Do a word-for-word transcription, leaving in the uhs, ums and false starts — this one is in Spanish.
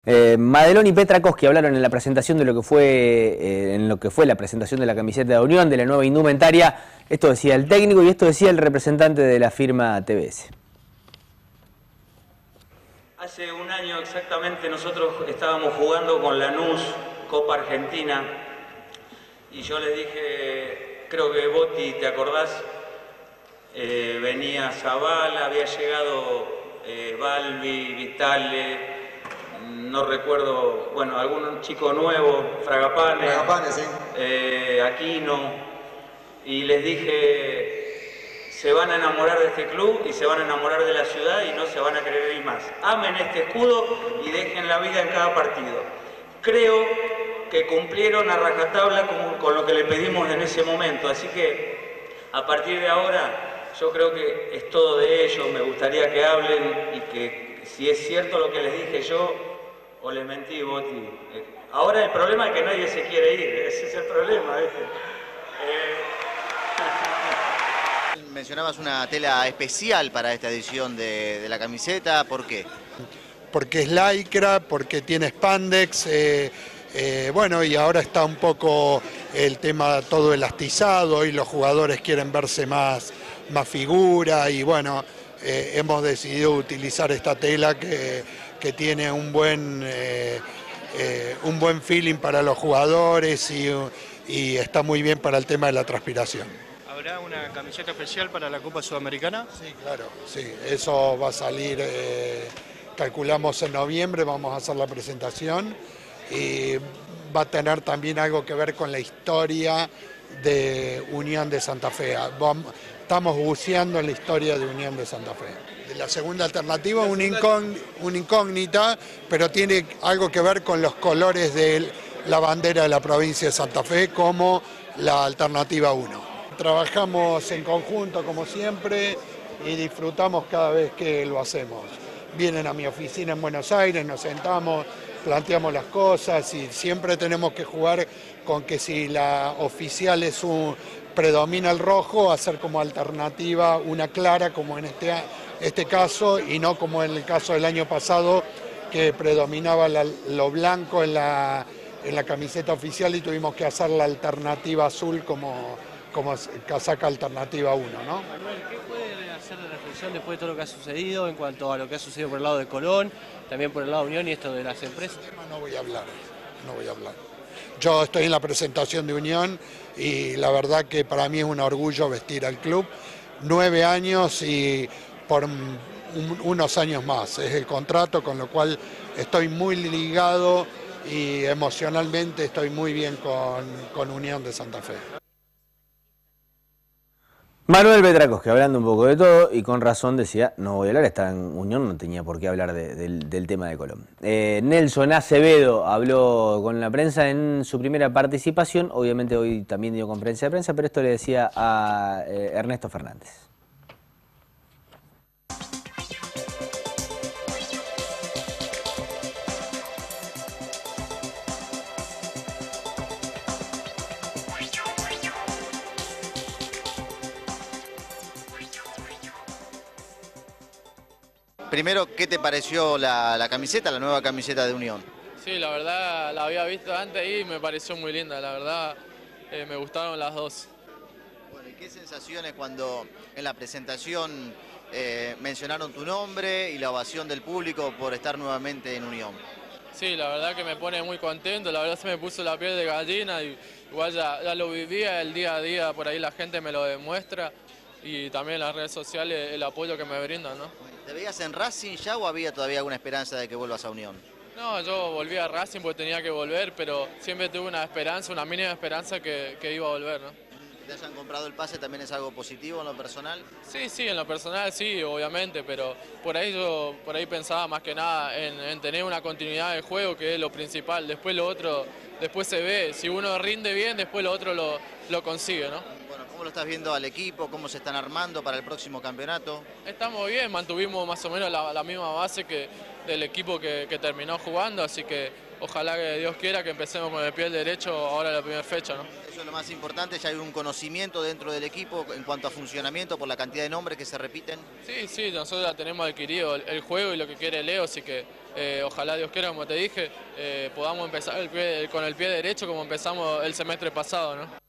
Eh, Madelón y Petrakowski hablaron en la presentación de lo que fue eh, en lo que fue la presentación de la camiseta de Unión, de la nueva indumentaria. Esto decía el técnico y esto decía el representante de la firma T B S. Hace un año exactamente nosotros estábamos jugando con Lanús, Copa Argentina, y yo les dije, creo que Botti, ¿te acordás? Eh, venía Zavala, había llegado eh, Balbi, Vitale, no recuerdo, bueno, algún chico nuevo, Fragapane, Fragapane, sí. eh, Aquino, y les dije, se van a enamorar de este club y se van a enamorar de la ciudad y no se van a querer ir más. Amen este escudo y dejen la vida en cada partido. Creo que cumplieron a rajatabla con, con lo que le pedimos en ese momento, así que a partir de ahora yo creo que es todo de ellos. Me gustaría que hablen y que si es cierto lo que les dije yo o les mentí, Botti. Ahora el problema es que nadie se quiere ir, ese es el problema, ¿viste? Eh... Mencionabas una tela especial para esta edición de, de la camiseta, ¿por qué? Porque es lycra, porque tiene spandex, eh, eh, bueno, y ahora está un poco el tema todo elastizado y los jugadores quieren verse más, más figura y bueno, eh, hemos decidido utilizar esta tela que, que tiene un buen, eh, eh, un buen feeling para los jugadores y, y está muy bien para el tema de la transpiración. ¿Habrá una camiseta especial para la Copa Sudamericana? Sí, claro, sí, eso va a salir, eh, calculamos en noviembre, vamos a hacer la presentación y va a tener también algo que ver con la historia de Unión de Santa Fe. Vamos, estamos buceando en la historia de Unión de Santa Fe. La segunda alternativa, una un incógnita, pero tiene algo que ver con los colores de la bandera de la provincia de Santa Fe como la alternativa uno. Trabajamos en conjunto como siempre y disfrutamos cada vez que lo hacemos. Vienen a mi oficina en Buenos Aires, nos sentamos, planteamos las cosas y siempre tenemos que jugar con que si la oficial es un, predomina el rojo, hacer como alternativa una clara como en este, este caso y no como en el caso del año pasado que predominaba la, lo blanco en la, en la camiseta oficial y tuvimos que hacer la alternativa azul como, como casaca alternativa uno, ¿no? Manuel, ¿qué puede hacer de reflexión después de todo lo que ha sucedido en cuanto a lo que ha sucedido por el lado de Colón, también por el lado de Unión y esto de las empresas? No voy a hablar, no voy a hablar. Yo estoy en la presentación de Unión y la verdad que para mí es un orgullo vestir al club. Nueve años y por un, unos años más. Es el contrato, con lo cual estoy muy ligado y emocionalmente estoy muy bien con, con Unión de Santa Fe. Manuel Petrakowski hablando un poco de todo y con razón decía, no voy a hablar, estaba en Unión, no tenía por qué hablar de, de, del tema de Colón. Eh, Nelson Acevedo habló con la prensa en su primera participación, obviamente hoy también dio conferencia de prensa, pero esto le decía a eh, Ernesto Fernández. Primero, ¿qué te pareció la, la camiseta, la nueva camiseta de Unión? Sí, la verdad la había visto antes y me pareció muy linda, la verdad eh, me gustaron las dos. Bueno, ¿y qué sensaciones cuando en la presentación eh, mencionaron tu nombre y la ovación del público por estar nuevamente en Unión? Sí, la verdad que me pone muy contento, la verdad se me puso la piel de gallina y igual ya, ya lo vivía el día a día, por ahí la gente me lo demuestra y también en las redes sociales el apoyo que me brindan, ¿no? ¿Te veías en Racing ya o había todavía alguna esperanza de que vuelvas a Unión? No, yo volví a Racing porque tenía que volver, pero siempre tuve una esperanza, una mínima esperanza que, que iba a volver, ¿no? ¿Que te hayan comprado el pase también es algo positivo en lo personal? Sí, sí, en lo personal sí, obviamente, pero por ahí yo por ahí pensaba más que nada en, en tener una continuidad de juego, que es lo principal. Después lo otro, después se ve, si uno rinde bien, después lo otro lo, lo consigue, ¿no? Bueno, ¿cómo lo estás viendo al equipo? ¿Cómo se están armando para el próximo campeonato? Estamos bien, mantuvimos más o menos la, la misma base que del equipo que, que terminó jugando, así que ojalá que Dios quiera que empecemos con el pie derecho ahora en la primera fecha, ¿no? Eso es lo más importante, ya hay un conocimiento dentro del equipo en cuanto a funcionamiento por la cantidad de nombres que se repiten. Sí, sí, nosotros ya tenemos adquirido el, el juego y lo que quiere Leo, así que Eh, ojalá Dios quiera, como te dije, eh, podamos empezar el pie, con el pie derecho como empezamos el semestre pasado, ¿no?